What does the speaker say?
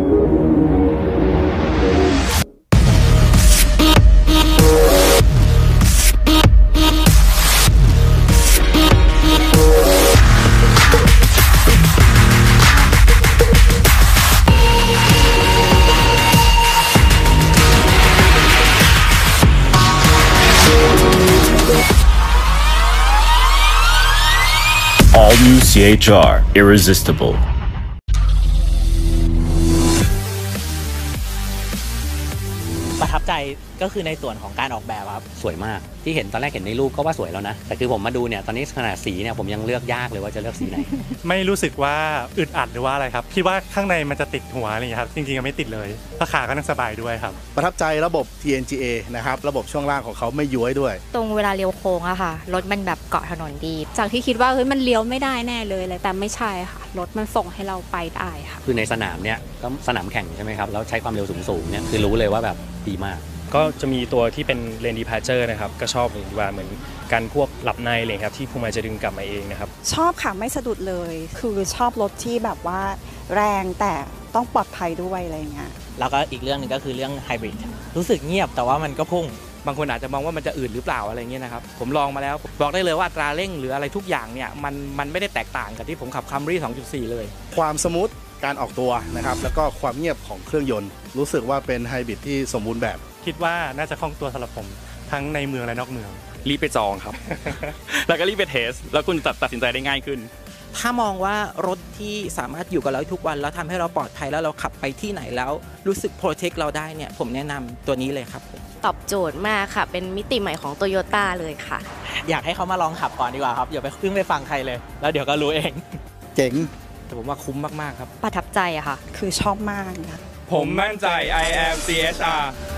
All new CHR Irresistible ประทับใจก็คือในส่วนของการออกแบบครับสวยมากที่เห็นตอนแรกเห็นในรูปก็ว่าสวยแล้วนะแต่คือผมมาดูเนี่ยตอนนี้ขนาดสีเนี่ยผมยังเลือกยากเลยว่าจะเลือกสีไหนไม่รู้สึกว่าอึดอัดหรือว่าอะไรครับคิดว่าข้างในมันจะติดหัวอะไรอย่างนี้ครับจริงๆไม่ติดเลยราคาก็นั่งสบายด้วยครับประทับใจระบบ TNGA นะครับระบบช่วงล่างของเขาไม่ย้วยด้วยตรงเวลาเลี้ยวโค้งอะค่ะรถมันแบบเกาะถนนดีจากที่คิดว่าเฮ้ยมันเลี้ยวไม่ได้แน่เลยแต่ไม่ใช่ค่ะรถมันส่งให้เราไปได้ค่ะคือในสนามเนี่ยก็สนามแข่งใช่ไหมครับแล้วใช้ความเร็วสูงๆเนี่ยคือรู้เลยว่าแบบดีมากก็จะมีตัวที่เป็นเลนดีพาเจอร์นะครับก็ชอบว่าเหมือนการพวกหลับในเลยครับที่ภูมิจะดึงกลับมาเองนะครับชอบค่ะไม่สะดุดเลยคือชอบรถที่แบบว่าแรงแต่ต้องปลอดภัยด้วยอะไรเงี้ยแล้วก็อีกเรื่องนึงก็คือเรื่องไฮบริดรู้สึกเงียบแต่ว่ามันก็พุ่งบางคนอาจจะมองว่ามันจะอืดหรือเปล่าอะไรเงี้ยนะครับผมลองมาแล้วบอกได้เลยว่าอัตราเร่งหรืออะไรทุกอย่างเนี่ยมันไม่ได้แตกต่างกับที่ผมขับ Camry 2.4 เลยความสมูทการออกตัวนะครับแล้วก็ความเงียบของเครื่องยนต์รู้สึกว่าเป็นไฮบริดที่สมบูรณ์แบบคิดว่าน่าจะคล่องตัวสำหรับผมทั้งในเมืองและนอกเมืองรีบไปจองครับ แล้วก็รีบไปเทสแล้วคุณตัดสินใจได้ง่ายขึ้นถ้ามองว่ารถที่สามารถอยู่กับเราทุกวันแล้วทำให้เราปลอดภัยแล้วเราขับไปที่ไหนแล้วรู้สึกโปรเทคเราได้เนี่ยผมแนะนำตัวนี้เลยครับตอบโจทย์มากค่ะเป็นมิติใหม่ของ Toyota เลยค่ะอยากให้เขามาลองขับก่อนดีกว่าครับอย่าไปพึ่งไปฟังใครเลยแล้วเดี๋ยวก็รู้เองเจ๋งแต่ผมว่าคุ้มมากๆครับประทับใจอะค่ะคือชอบมากนะผมมั่นใจ I am CHR